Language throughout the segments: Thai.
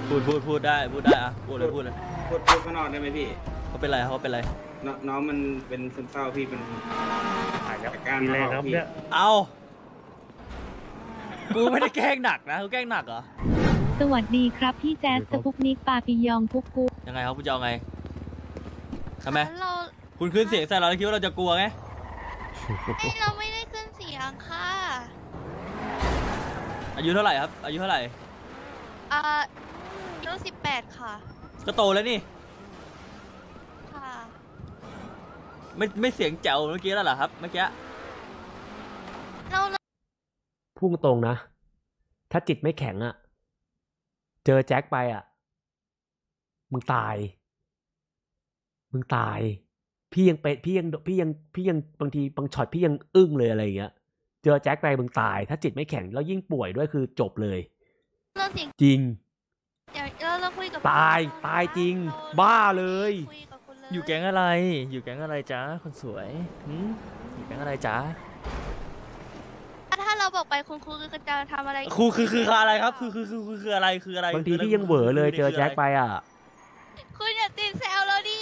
พูดได้อะพูดเลยพูดข้างนอกได้ไหมพี่เขาเป็นไรเขาเป็นไรน้องมันเป็นซึมเศร้าพี่เป็นมีแรงครับเนี่ยเอากูไม่ได้แกล้งหนักนะกูแกล้งหนักเหรอสวัสดีครับพี่แจ๊สสปุกนิกปาปิยองกุ๊กกุ๊กยังไงครับคุณจะเอาไงทำไมคุณขึ้นเสียงใส่เราคิดว่าเราจะกลัวไงเราไม่ได้ขึ้นเสียงค่ะอายุเท่าไหร่ครับอายุเท่าไหร่อายุ18ค่ะก็โตแล้วนี่ค่ะไม่เสียงแจ๋วเมื่อกี้แล้วเหรอครับเมื่อกี้เราพุ่งตรงนะถ้าจิตไม่แข็งอะเจอแจ็คไปอะมึงตายพี่ยังบางทีบางช็อตพี่ยังอึ้งเลยอะไรอย่างเงี้ยเจอแจ็คไปมึงตายถ้าจิตไม่แข็งแล้วยิ่งป่วยด้วยคือจบเลยจริงเราคุยกับตายจริงบ้าเลยอยู่แก๊งอะไรจ๊ะคนสวยอยู่แก๊งอะไรจ๊ะถ้าเราบอกไปคุณครูจะทำอะไรครูคืออะไรครับคืออะไรบางทีพี่ยังเหวอเลยเจอแจ็คไปอ่ะคุณอย่าตีแซวเราดิ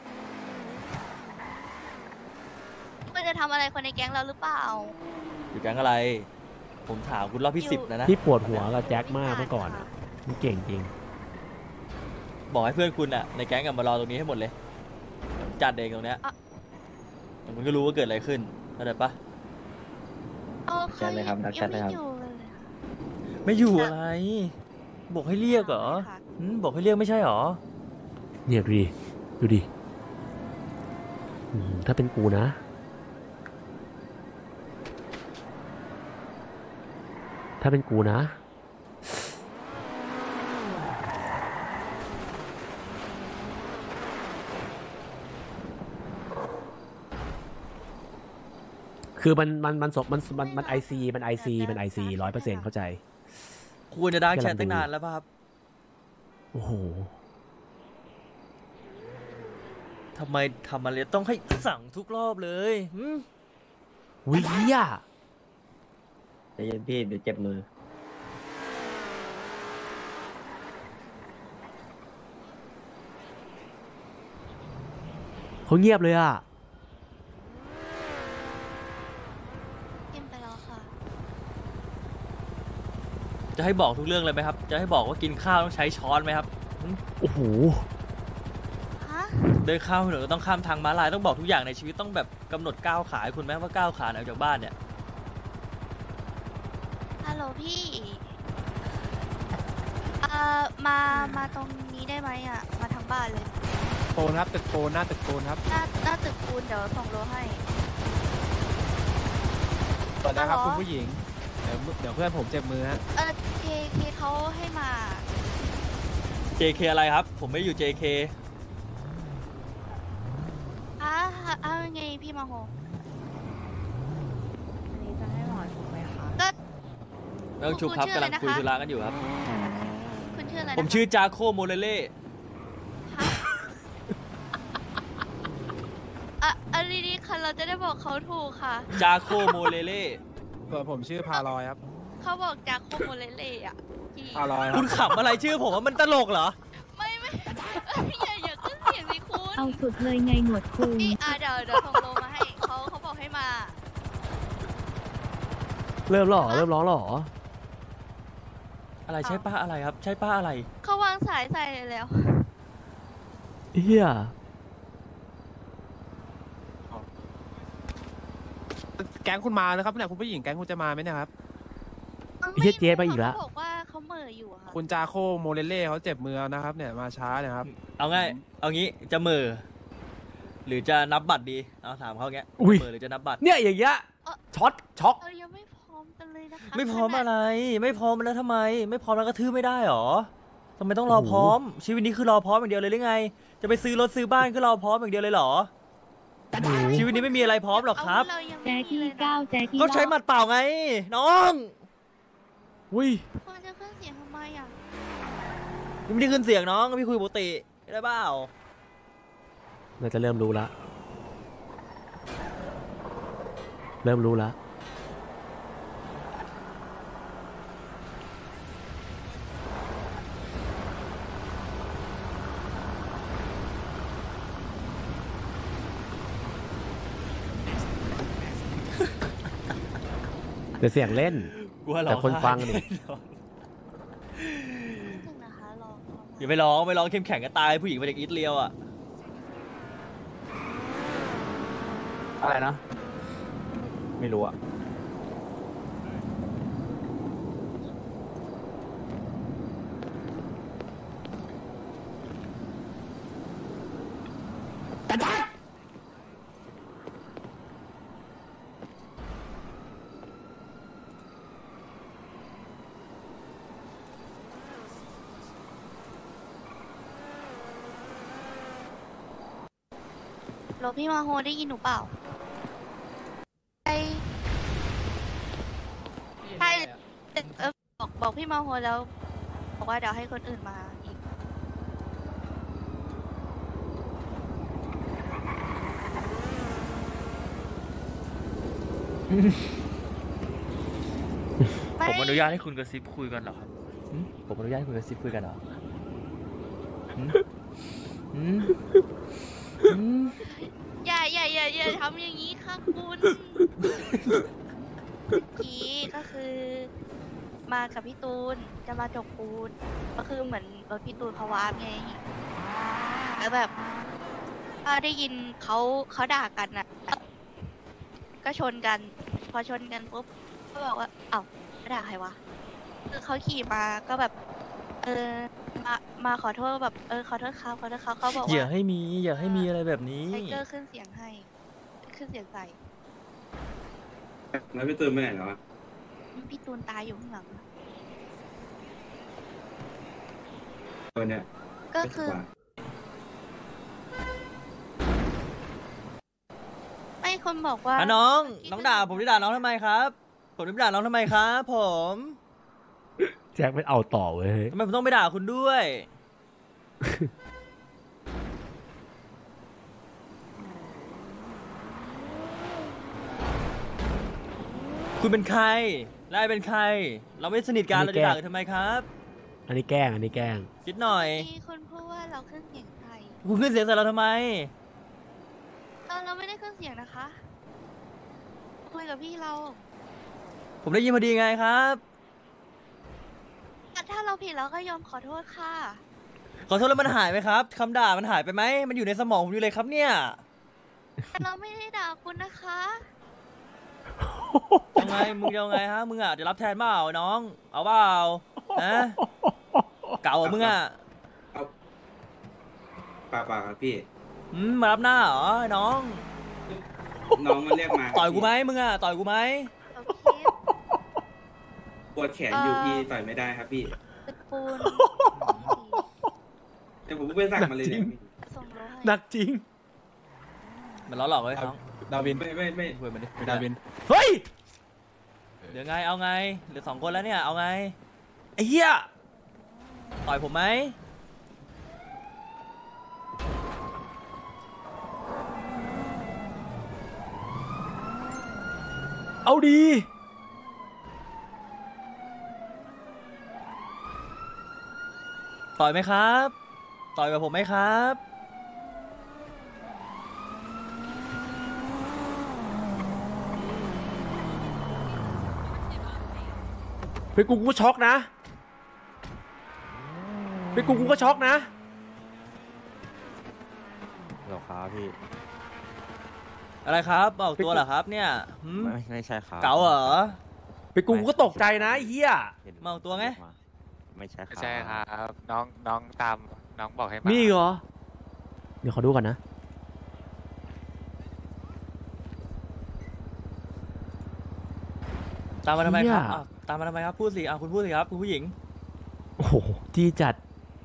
คุณจะทำอะไรคนในแก๊งเราหรือเปล่าอยู่แก๊งอะไรผมถามคุณรอบที่10นะพี่ปวดหัวกับแจ็คมากเมื่อก่อนอ่ะมันเก่งจริงบอกให้เพื่อนคุณอ่ะในแก๊งกับมารอตรงนี้ให้หมดเลยจัดเองตรงเนี้ยมันก็รู้ว่าเกิดอะไรขึ้นเข้าใจปะใช่เลยครับนักชัดเลยครับไม่อยู่อะไรบอกให้เรียกเหรอบอกให้เรียกไม่ใช่หรอเนี่ยดูดิถ้าเป็นกูนะคือมันไอซี100%เข้าใจควรจะดักแชทตั้งนานแล้วป่ะครับโอ้โหทำไมทำอะไรต้องให้สั่งทุกรอบเลยวิเฮียใจเย็นพี่เดี๋ยวเจ็บมือเขาเงียบเลยอ่ะจะให้บอกทุกเรื่องเลยไหมครับจะให้บอกว่ากินข้าวต้องใช้ช้อนไหมครับโอ้โหเดินข้ามถนนต้องข้ามทางม้าลายต้องบอกทุกอย่างในชีวิตต้องแบบกำหนดก้าวขาให้คุณไหมว่าก้าวขาออกจากบ้านเนี่ยฮัลโหลพี่มาตรงนี้ได้ไหมอ่ะมาทางบ้านเลยโปูนครับตึกปูนหน้าตึกปูนครับหน้าตึกปูนเดี๋ยวส่งโลให้สวัสดีครับคุณผู้หญิงเดี๋ยวเพื่อนผมเจ็บมือฮะเคเขาให้มา JK อะไรครับผมไม่อยู่ JK เอาไงพี่มาโฮอันนี้จะให้หมอถูกไหมคะก็เรื่องชุบครับกำลังคุยธุระกันอยู่ครับคุณชื่ออะไรผมชื่อจาโคโมเลเล่อันนี้ค่ะเราจะได้บอกเขาถูกค่ะจาโคโมเลเล่ส่วนผมชื่อพาลอยครับเขาบอกจาโคโมเลเล่อะพาลอยคุณขำอะไรชื่อผมว่ามันตลกเหรอไม่อย่าขึ้นเสียงสิคุณเอาสุดเลยไงหนวดคุณเดี๋ยวส่งโลมาให้เขาบอกให้มาเริ่มร้องหรออะไรใช่ป้าอะไรครับใช่ป้าอะไรเขาวางสายใส่เลยแล้วเฮียแก๊งคุณมาแล้วครับเนี่ยคุณผู้หญิงแก๊งคุณจะมาไหมเนี่ยครับเฮียเจ๊ไปอีกแล้วบอกว่าเขาเหม่ออยู่ค่ะคุณจาโคโมเลเล่เขาเจ็บมือนะครับเนี่ยมาช้าเนี่ยครับเอางี้จะเหม่อหรือจะนับบัตรดีเอาถามเขาแกเหม่อหรือจะนับบัตรเนี่ยอย่างเงี้ยช็อกยังไม่พร้อมกันเลยนะคะไม่พร้อมอะไรไม่พร้อมแล้วทำไมไม่พร้อมแล้วกระทืบไม่ได้หรอทำไมต้องรอพร้อมชีวิตนี้คือรอพร้อมอย่างเดียวเลยหรือไงจะไปซื้อรถซื้อบ้านก็รอพร้อมอย่างเดียวเลยหรอชีวิตนี้ไม่มีอะไรพร้อมหรอกครับแจ็คกี้9แจ็คกี้เขาใช้หมัดเปล่าไงน้องอุ้ยคุณจะขึ้นเสียงทำไมอ่ะไม่ได้ขึ้นเสียงน้องพี่คุยปกติได้เปล่าน่าจะเริ่มรู้ละแต่เสียงเล่นกูว่าร้แต่องคนฟังนี่ไห้แน่นอนนึงนะคะลองอย่าไปร้องไม่ร้องเข้มแข็งก็ตายผู้หญิงมาจากอิตเลียวอ่ะอะไรนะ ไม่รู้อะโรพี่มาโฮได้ยินหนูเปล่าใช่ใช่บอกพี่มาโฮแล้วบอกว่าเดี๋ยวให้คนอื่นมาอีกผมอนุญาตให้คุณกระซิบคุยกันเหรอครับผมอนุญาตให้คุณกระซิบคุยกันเหรออย่าทำอย่างนี้ค่ะคุณเมื่อกี้ก็คือมากับพี่ตูนจะมาจกปูนก็คือเหมือนรถพี่ตูนเขาวาร์ปไงแล้วแบบได้ยินเขาด่ากันอ่ะก็ชนกันพอชนกันปุ๊บก็บอกว่าเอ้าด่าใครวะคือเขาขี่มาก็แบบมาขอโทษแบบขอโทษเขาเขาบอกว่าอย่าให้มีอะไรแบบนี้ไทเกอร์ขึ้นเสียงให้ขึ้นเสียงใส่แล้วพี่ตูนไปไหนแล้วอะพี่ตูนตายอยู่ข้างหลังตัวเนี้ยก็คือไม่คนบอกว่าน้องด่าผมด่าน้องทำไมครับผมด่าน้องทำไมครับผมแจ็คไม่เอาต่อเว้ยทำไมผมต้องไปด่าคุณด้วย คุณเป็นใครไล่เป็นใคร เราไม่สนิทกันเราจะด่ากันทำไมครับอันนี้แกล้งคิดหน่อยมีคนพูดว่าเราขึ้นเสียงใส่คุณขึ้นเสียงใส่เราทำไมเราไม่ได้ขึ้นเสียงนะคะคุยกับพี่เราผมได้ยินพอดีไงครับถ้าเราผิดเราก็ยอมขอโทษค่ะขอโทษแล้วมันหายไหมครับคำด่ามันหายไปไหมมันอยู่ในสมองผมอยู่เลยครับเนี่ยแต่เราไม่ได้ด่าคุณนะคะยังไงมึงยังไงฮะมึงอ่ะจะรับแทนเปล่าน้องเอาเปล่านะเก่ามึงอ่ะเอาป่าครับพี่มารับหน้าเหรอน้องน้องมันเรียกมาต่อยกูไหมมึงอ่ะต่อยกูไหมเราคิดปวดแขนอยู่พี่ต่อยไม่ได้ครับพี่ตึกปูนแต่ผมไปสั่งมาเลยเนี่ยส่งโลให้หนักจริงมันล้อหลอกไว้น้องดาวินไม่คุยมันดิดาวินเฮ้ยเดี๋ยวไงเอาไงเหลือ2 คนแล้วเนี่ยเอาไงไอ้เหี้ยต่อยผมไหมเอาดีต่อยไหมครับต่อยกับผมไหมครับเป็นกูก็ช็อกนะเป็นกูก็ช็อกนะหรอครับพี่อะไรครับบอกตัวเหรอครับเนี่ยไม่ใช่ครับเก๋าเหรอเป็นกูก็ตกใจนะไอ้เหี้ยเมาตัวไงไม่ใช่ครับใช่ครับน้องตามน้องบอกให้มามีเหรอ เดี๋ยวขอดูก่อนนะตามมาทำไมครับเหี้ยอ้าวตามมาทำไมครับพูดสิคุณพูดสิครับคุณผู้หญิงโอ้โหจี้จัด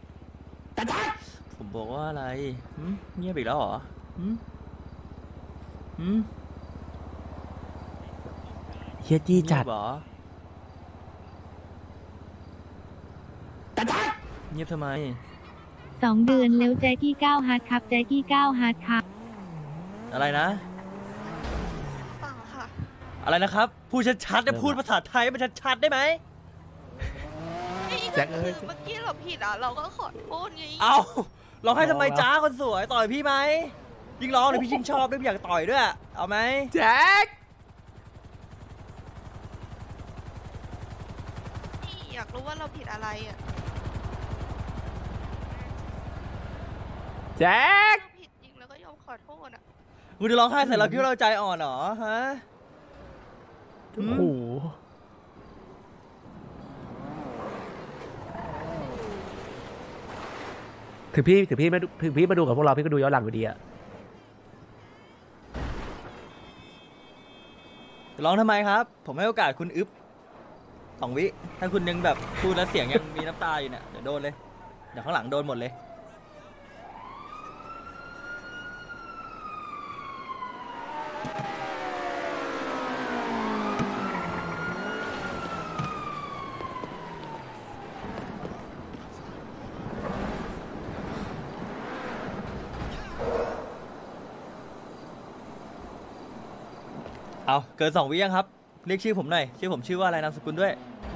ผมบอกว่าอะไรเงียบอีกแล้วเหรอเฮียจี้จัดเงียบเหรอเงียบทำไม 2 เดือนแล้วแจ็คกี้9ฮาร์ดครับแจ็คกี้9ฮาร์ดครับอะไรนะเปล่าค่ะอะไรนะครับพูดชัดๆนะพูดภาษาไทยมันชัดๆได้ไหมแจ็คเอ้ยเมื่อกี้เราผิดอ่ะเราก็ขอโทษไงเอาร้องให้ทำไมจ้าคนสวยต่อยพี่ไหมยิ่งร้องเลยพี่ยิ่งชอบด้วยพี่อยากต่อยด้วยเอาไหมแจ็คว่าเราผิดอะไรอ่ะแจ็คเราผิดจริงแล้วก็ยอมขอโทษอ่ะคุณจะร้องไห้ใส่เราคิดว่าเราใจอ่อนเหรอฮะโอ้โหถึงพี่มาดูกับพวกเราพี่ก็ดูย้อนหลังอยู่ดีอะร้องทำไมครับ ผมให้โอกาสคุณอึ๊บ2 วิถ้าคุณยังแบบพูดแล้วเสียงยังมีน้ำตาอยู่เนี่ยเดี๋ยวโดนเลยเดี๋ยวข้างหลังโดนหมดเลยเอาเกิน2 วิยังครับเรียกชื่อผมหน่อยชื่อผมชื่อว่าอะไรนามสกุลด้วย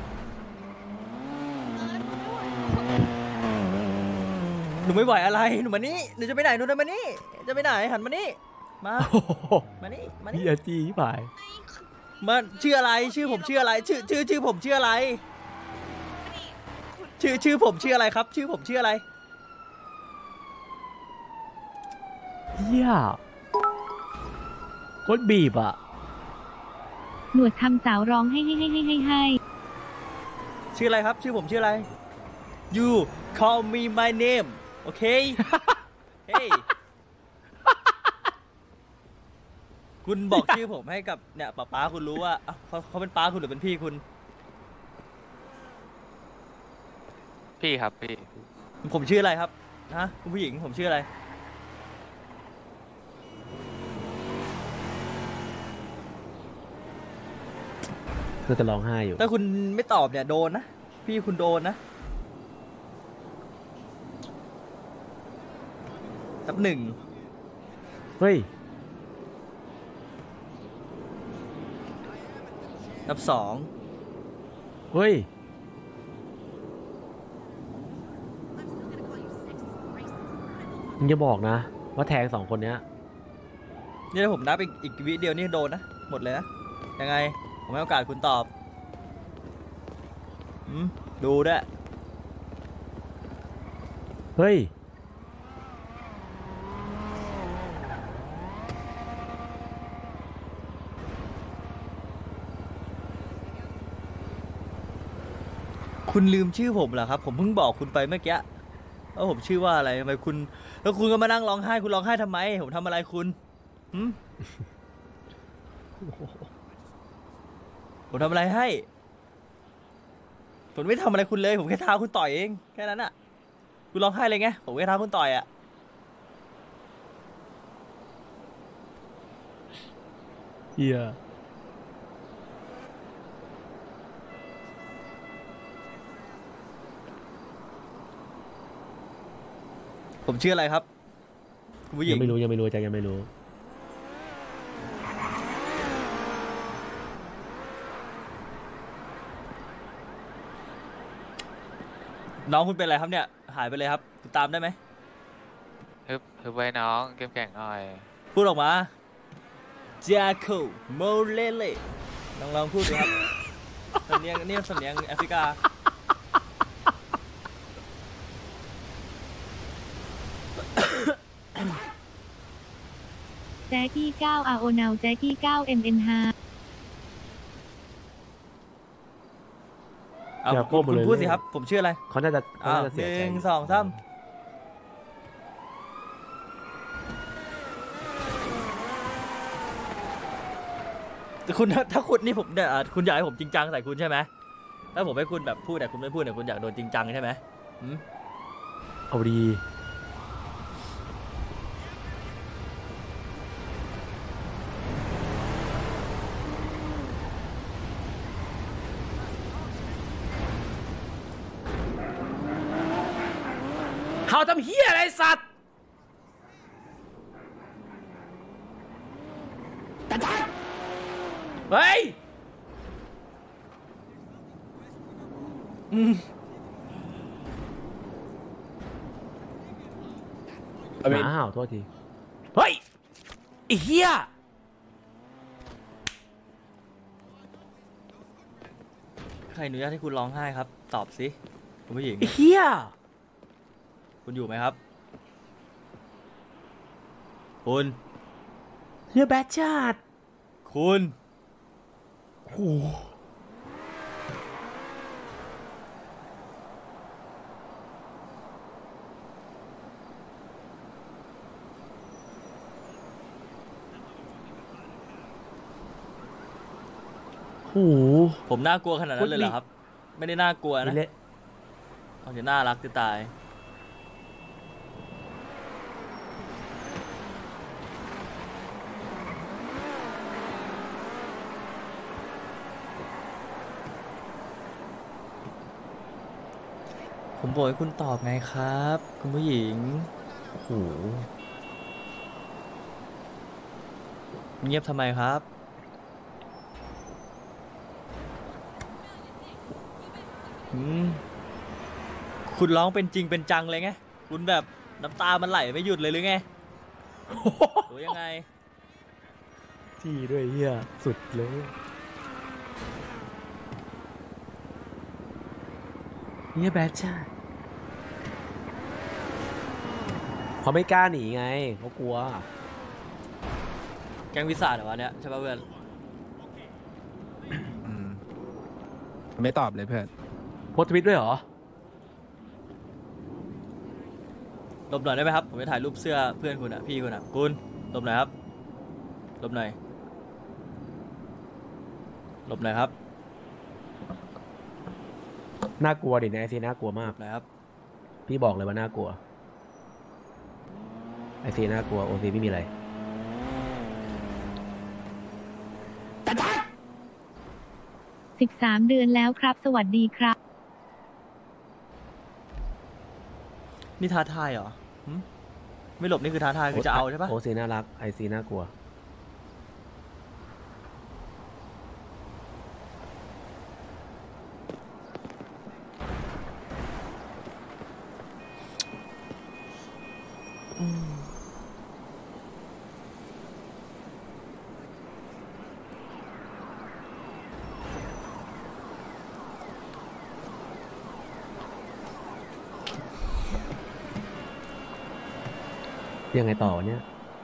หนูไม่ไหวอะไรหนูมานี่หนูจะไปไหนหนูจะมานี่จะไปไหนหันมานี่มามานี่มานี่พี่อาจีไปมาชื่ออะไรชื่อผมชื่ออะไรชื่อผมชื่ออะไรชื่อผมชื่ออะไรครับ ชื่อผมชื่ออะไรเฮียโคตรบีบอ่ะหนวดทำสาวร้องให้ชื่ออะไรครับ ชื่อผมชื่ออะไร you call me my name โอเค เฮ้ย คุณบอกชื่อผมให้กับเนี่ยป๊าคุณรู้ว่าเขาเป็นป๊าคุณหรือเป็นพี่คุณพี่ครับพี่ผมชื่ออะไรครับฮะคุณผู้หญิงผมชื่ออะไรเธอจะร้องไห้อยู่ถ้าคุณไม่ตอบเนี่ยโดนนะพี่คุณโดนนะนับ 1 เฮ้ยนับ 2 เฮ้ย มึงจะบอกนะ ว่าแทง2 คนเนี้ยนี่ถ้าผมนับอีกวิเดียวนี่โดนนะหมดเลยนะยังไงผมให้โอกาสคุณตอบดูด้วยเฮ้ยคุณลืมชื่อผมเหรอครับผมเพิ่งบอกคุณไปเมื่อกี้ว่าผมชื่อว่าอะไรทำไมคุณแล้วคุณก็มานั่งร้องไห้คุณร้องไห้ทำไมผมทำอะไรคุณผมทำอะไรให้ผมไม่ทำอะไรคุณเลยผมแค่ท้าคุณต่อยเองแค่นั้นอ่ะคุณร้องไห้เลยไงผมแค่ท้าคุณต่อยอ่ะเฮียผมชื่ออะไรครับคุณผู้หญิยัง งไม่รู้แจ็คยังไม่รู้น้องคุณเป็นอะไรครับเนี่ยหายไปเลยครับติดตามได้ไหมฮึบไว้น้องเข้มแข็งหน่อยพูดออกมาจาโคโมเลเล่ลองพูดดูครับสำเนียงนี่สำเนียงแอฟริกาแจ๊กี้9อาโอนาวแจ๊กี้9 MN5 เอาอย่าโก้คุณเลยพูดสิครับผมชื่ออะไรเขาน่าจะเสียใจ 1 2 3แต่คุณถ้าคุณนี่ผมเนี่ยคุณอยากให้ผมจริงจังใส่คุณใช่ไหมถ้าผมให้คุณแบบพูดแต่คุณไม่พูดเนี่ยคุณอยากโดนจริงจังใช่ไหมเอาดีเขาทำเฮียอะไรสัตว์เฮ้ยอ้าวโทษที เฮ้ยไอ้เฮียรอนุญาตให้คุณร้องไห้ครับ ตอบสิคุณผู้หญิงไอ้เฮียคุณอยู่ไหมครับ คุณเฮียแบดจัดคุณโอ้โหโอ้โหผมน่ากลัวขนาดนั้นเลยเหรอครับ ไม่ได้น่ากลัวนะเละเอาจะน่ารักจะตาย ผมบอกให้คุณตอบไงครับ คุณผู้หญิงโอ้โหเงียบทำไมครับ คุณร้องเป็นจริงเป็นจังเลยไง คุณแบบน้ำตามันไหลไม่หยุดเลยหรือไง หรือยังไงจี้ด้วยเฮียสุดเลยเฮียแบดจัดเขาไม่กล้าหนีไงเขากลัวแกงวิสาเหรอวะเนี่ยใช่ป่ะเพื่อนไม่ตอบเลยเพื่อนโพสต์ทวิตด้วยเหรอหลบหน่อยได้ไหมครับ ผมจะถ่ายรูปเสื้อเพื่อนคุณอ่ะ พี่คุณอ่ะ คุณหลบหน่อยครับหลบหน่อยหลบหน่อยครับน่ากลัวดิไอซีน่ากลัวหมาลกบหน่อยครับพี่บอกเลยว่าน่ากลัวไอซีน่ากลัวโอซีไม่มีอะไร 13 เดือนแล้วครับ สวัสดีครับนี่ท้าทายเหรอหึไม่หลบนี่คือท้าทายคือจะเอาใช่ปะโอซีน่ารักไอซีน่ากลัว ยังไงต่อเนี่ย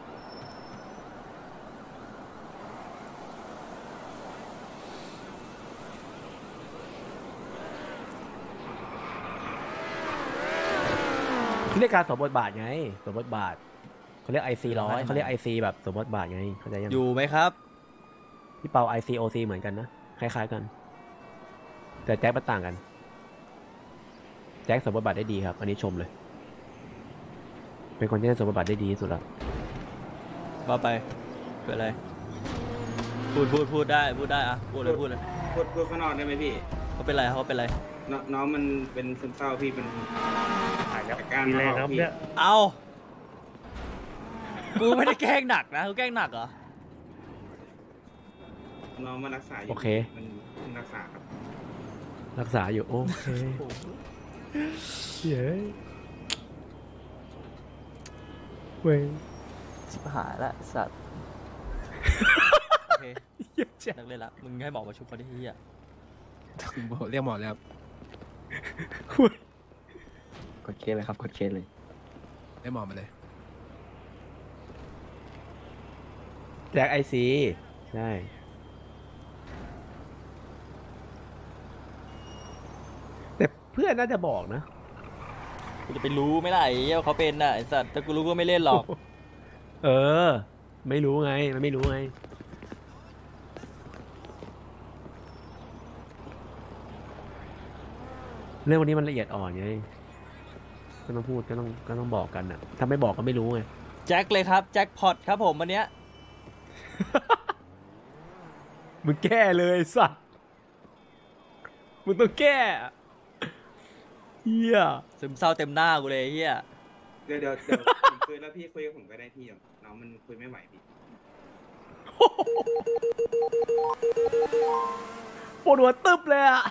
ที่เรียกการสวมบทบาทไงสวมบทบาทเขาเรียก IC100เขาเรียก IC แบบสวมบทบาทไงเข้าใจยังอยู่ไหมครับพี่เปา ICOC เหมือนกันนะคล้ายๆกัน แต่แจ็คมันต่างกันแจ็คสวมบทบาทได้ดีครับ อันนี้ชมเลย เป็นคนที่ได้สวมบทบาทได้ดีที่สุดละว่าไปเกิดอะไรพูดได้อะพูดเลยพูดข้างนอกได้ไหมพี่เขาเป็นไรเขาเป็นไรน้องมันเป็นซึมเศร้าพี่เป็นอาการมีอะไรออกครับพี่เนี่ยเอากูไม่ได้แกล้งหนักนะกูแกล้งหนักเหรอน้องมารักษาอยู่โอเคมันเพิ่งรักษาครับรักษาอยู่โอเคเย้เว้ยชิบหายละสัตว์โอเคนักเล่นละมึงให้หมอมาชุบเขาที่เฮียเรียกหมอเลยครับกดเคสเลยครับกดเคสเลยเรียกหมอมาเลยแจ็ค IC ใช่แต่เพื่อนน่าจะบอกนะกูจะไปรู้ไหมล่ะไอ้เหี้ยว่าเขาเป็นน่ะไอ้สัตว์แต่กูรู้ก็ไม่เล่นหรอกเออ ไม่รู้ไง มันไม่รู้ไง เรื่องวันนี้มันละเอียดอ่อนไงก็ต้องพูดก็ต้องบอกกันอ่ะ ถ้าไม่บอกก็ไม่รู้ไงแจ็คเลยครับแจ็คพอตครับผมวันเนี้ยมึงแก้เลยสัตว์มึงต้องแก้เฮียซึมเศร้าเต็มหน้ากูเลยไอ้เฮียเดี๋ยวผมคุยแล้วพี่คุยกับผมก็ได้พี่เดี๋ยวน้องมันคุยไม่ไหวพี่ปวดหัวตึ๊บเลยอ่ะ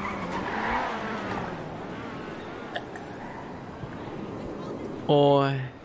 โอ้ย